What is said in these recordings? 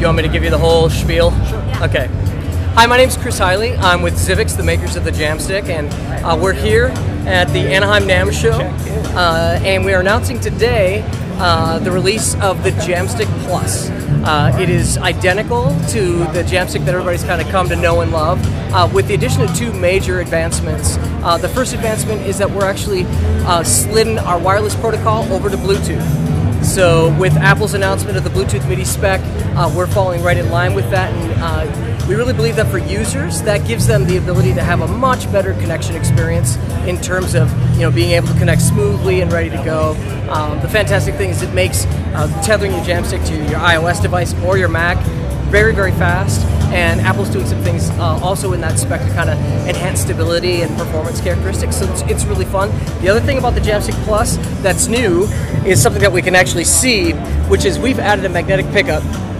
You want me to give you the whole spiel? Sure. Okay. Hi, my name's Chris Hiley. I'm with Zivix, the makers of the Jamstick, and we're here at the Anaheim NAMM show, and we are announcing today the release of the Jamstick Plus. It is identical to the Jamstick that everybody's kind of come to know and love, with the addition of two major advancements. The first advancement is that we're actually slidden our wireless protocol over to Bluetooth. So with Apple's announcement of the Bluetooth MIDI spec, we're falling right in line with that, and we really believe that for users, that gives them the ability to have a much better connection experience in terms of being able to connect smoothly and ready to go. The fantastic thing is it makes tethering your Jamstick to your iOS device or your Mac very, very fast, and Apple's doing some things also in that spec to kind of enhance stability and performance characteristics, so it's really fun. The other thing about the Jamstick Plus that's new is something that we can actually see, which is we've added a magnetic pickup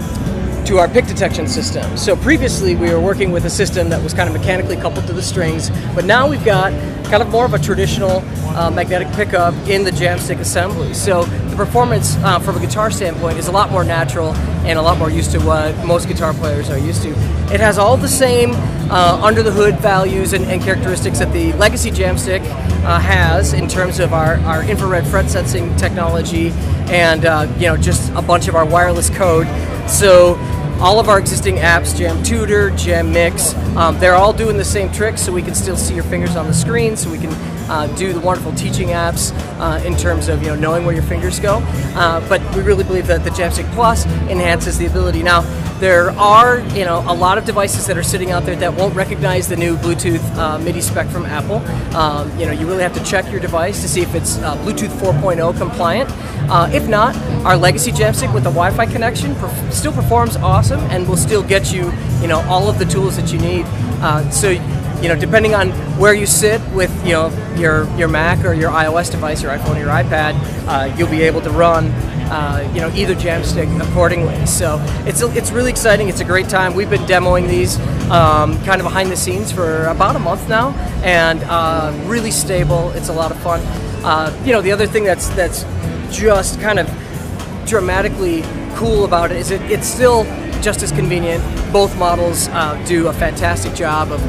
to our pick detection system. So previously we were working with a system that was kind of mechanically coupled to the strings, but now we've got kind of more of a traditional magnetic pickup in the Jamstick assembly. So the performance from a guitar standpoint is a lot more natural and a lot more used to what most guitar players are used to. It has all the same under the hood values and characteristics that the legacy Jamstick has in terms of our infrared fret sensing technology and just a bunch of our wireless code. So all of our existing apps, Jam Tutor, Jam Mix, they're all doing the same trick, so we can still see your fingers on the screen, so we can do the wonderful teaching apps in terms of knowing where your fingers go. But we really believe that the Jamstick Plus enhances the ability. Now, there are a lot of devices that are sitting out there that won't recognize the new Bluetooth MIDI spec from Apple. You really have to check your device to see if it's Bluetooth 4.0 compliant. If not, our legacy Jamstick with the Wi-Fi connection still performs awesome and will still get you all of the tools that you need. So depending on where you sit with your Mac or your iOS device, your iPhone or your iPad, you'll be able to run either Jamstick accordingly. So it's really exciting. It's a great time. We've been demoing these kind of behind the scenes for about a month now, and really stable. It's a lot of fun. The other thing that's just kind of dramatically cool about it is it's still just as convenient. Both models do a fantastic job of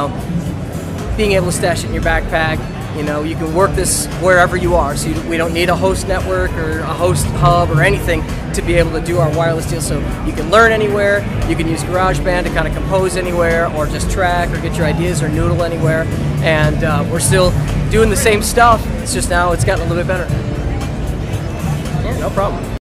being able to stash it in your backpack. You can work this wherever you are, so we don't need a host network or a host hub or anything to be able to do our wireless deal. So you can learn anywhere, you can use GarageBand to kind of compose anywhere, or just track or get your ideas or noodle anywhere, and we're still doing the same stuff. It's just now it's gotten a little bit better. Yeah, no problem.